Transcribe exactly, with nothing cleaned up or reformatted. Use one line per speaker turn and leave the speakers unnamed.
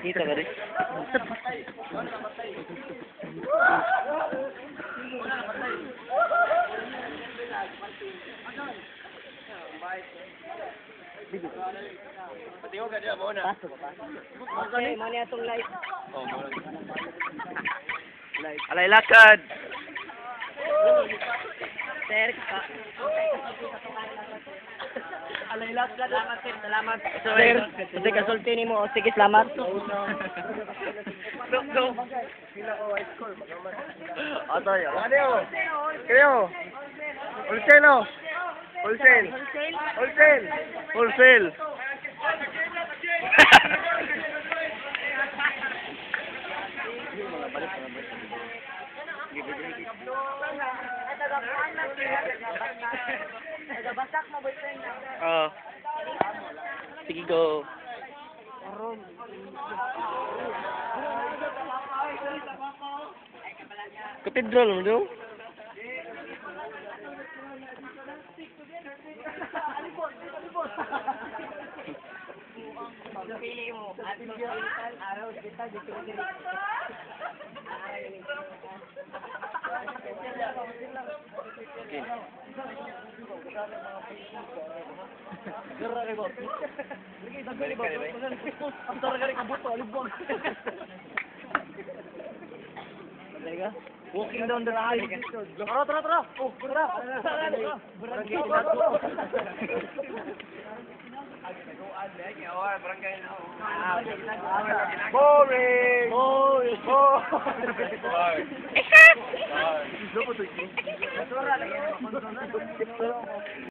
Kita ka rin.
Pati ko ganyan mo na.
Pasok ka, pasok. Okay, mani atong light.
Oh, mo na.
Light.
Alay lakad.
Sir, ka. Alay lakad. Salamat, sir. Salamat. Sir, kasi kasulti ni mo. O, sige, salamat.
Dok, dok. Ato yun. Ano yun? Kayo? Wholesale o? Wholesale. Wholesale. Wholesale. Oh. Sige go. Katedral mo daw?
Pili mo. Araw, kita, dito.
Okay.
Walking down the aisle. Tara, tara, tara. Oh, tara.
Boring!
Boring!
Boring!